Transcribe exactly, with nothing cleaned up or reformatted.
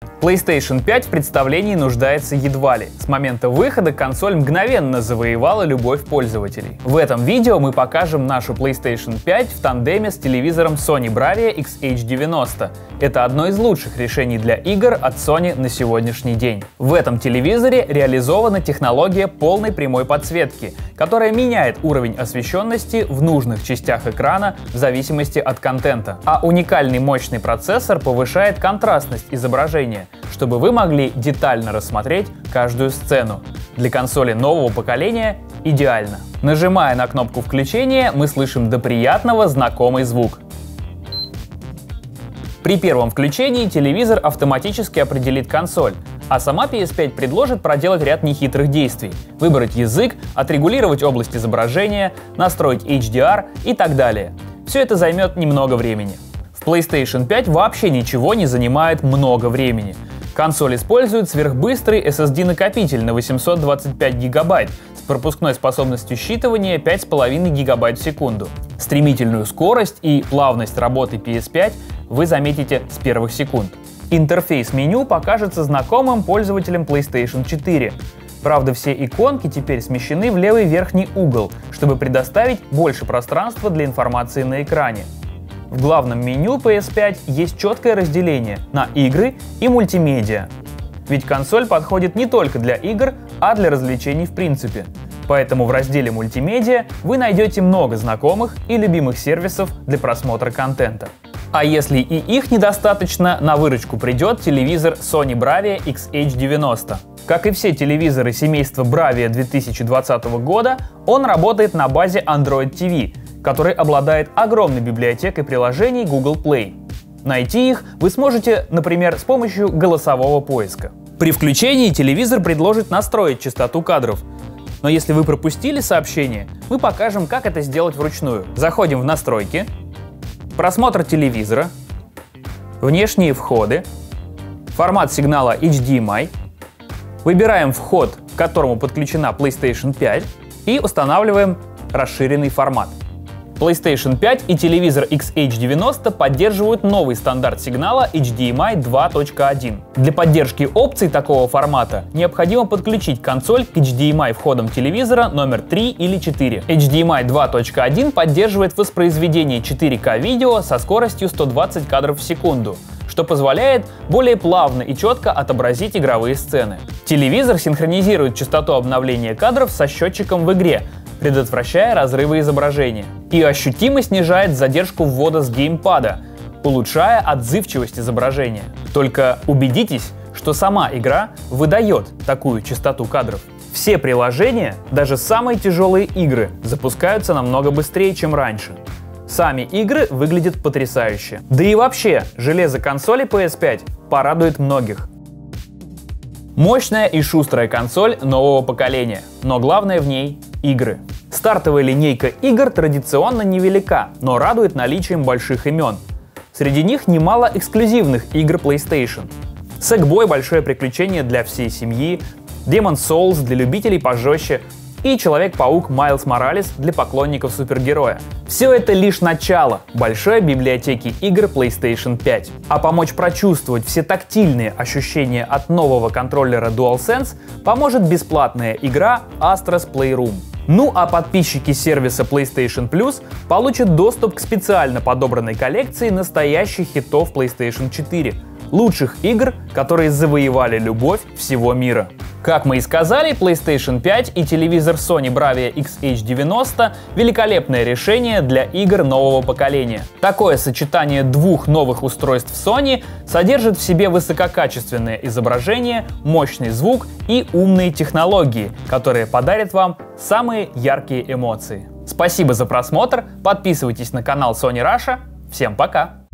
PlayStation пять в представлении нуждается едва ли. С момента выхода консоль мгновенно завоевала любовь пользователей. В этом видео мы покажем нашу PlayStation пять в тандеме с телевизором Sony Bravia икс эйч девяносто. Это одно из лучших решений для игр от Sony на сегодняшний день. В этом телевизоре реализована технология полной прямой подсветки, которая меняет уровень освещенности в нужных частях экрана в зависимости от контента. А уникальный мощный процессор повышает контрастность изображения, чтобы вы могли детально рассмотреть каждую сцену. Для консоли нового поколения идеально. Нажимая на кнопку включения, мы слышим до приятного знакомый звук. При первом включении телевизор автоматически определит консоль, а сама пи эс пять предложит проделать ряд нехитрых действий: выбрать язык, отрегулировать область изображения, настроить эйч ди ар и так далее. Все это займет немного времени. В PlayStation пять вообще ничего не занимает много времени. Консоль использует сверхбыстрый эс эс ди-накопитель на восемьсот двадцать пять гигабайт с пропускной способностью считывания пять с половиной гигабайт в секунду. Стремительную скорость и плавность работы пи эс пять вы заметите с первых секунд. Интерфейс меню покажется знакомым пользователям PlayStation четыре. Правда, все иконки теперь смещены в левый верхний угол, чтобы предоставить больше пространства для информации на экране. В главном меню пи эс пять есть четкое разделение на игры и мультимедиа. Ведь консоль подходит не только для игр, а для развлечений в принципе. Поэтому в разделе мультимедиа вы найдете много знакомых и любимых сервисов для просмотра контента. А если и их недостаточно, на выручку придет телевизор Sony Bravia икс эйч девяносто. Как и все телевизоры семейства Bravia две тысячи двадцатого года, он работает на базе Android ти ви, который обладает огромной библиотекой приложений Google Play. Найти их вы сможете, например, с помощью голосового поиска. При включении телевизор предложит настроить частоту кадров. Но если вы пропустили сообщение, мы покажем, как это сделать вручную. Заходим в настройки, просмотр телевизора, внешние входы, формат сигнала эйч ди эм ай, выбираем вход, к которому подключена PlayStation пять, и устанавливаем расширенный формат. PlayStation пять и телевизор икс эйч девяносто поддерживают новый стандарт сигнала эйч ди эм ай два точка один. Для поддержки опций такого формата необходимо подключить консоль к эйч ди эм ай входам телевизора номер три или четыре. эйч ди эм ай два точка один поддерживает воспроизведение четыре ка видео со скоростью сто двадцать кадров в секунду, что позволяет более плавно и четко отобразить игровые сцены. Телевизор синхронизирует частоту обновления кадров со счетчиком в игре, предотвращая разрывы изображения, и ощутимо снижает задержку ввода с геймпада, улучшая отзывчивость изображения. Только убедитесь, что сама игра выдает такую частоту кадров. Все приложения, даже самые тяжелые игры, запускаются намного быстрее, чем раньше. Сами игры выглядят потрясающе. Да и вообще, железо консоли пи эс пять порадует многих. Мощная и шустрая консоль нового поколения, но главное в ней — игры. Стартовая линейка игр традиционно невелика, но радует наличием больших имен. Среди них немало эксклюзивных игр PlayStation. Sackboy — большое приключение для всей семьи, Demon's Souls для любителей пожестче и Человек-паук Майлз Моралес для поклонников супергероя. Все это лишь начало большой библиотеки игр PlayStation пять. А помочь прочувствовать все тактильные ощущения от нового контроллера DualSense поможет бесплатная игра Astro's Playroom. Ну а подписчики сервиса PlayStation Plus получат доступ к специально подобранной коллекции настоящих хитов PlayStation четыре, лучших игр, которые завоевали любовь всего мира. Как мы и сказали, PlayStation пять и телевизор Sony Bravia икс эйч девяносто — великолепное решение для игр нового поколения. Такое сочетание двух новых устройств Sony содержит в себе высококачественное изображение, мощный звук и умные технологии, которые подарят вам самые яркие эмоции. Спасибо за просмотр, подписывайтесь на канал Sony Russia, всем пока!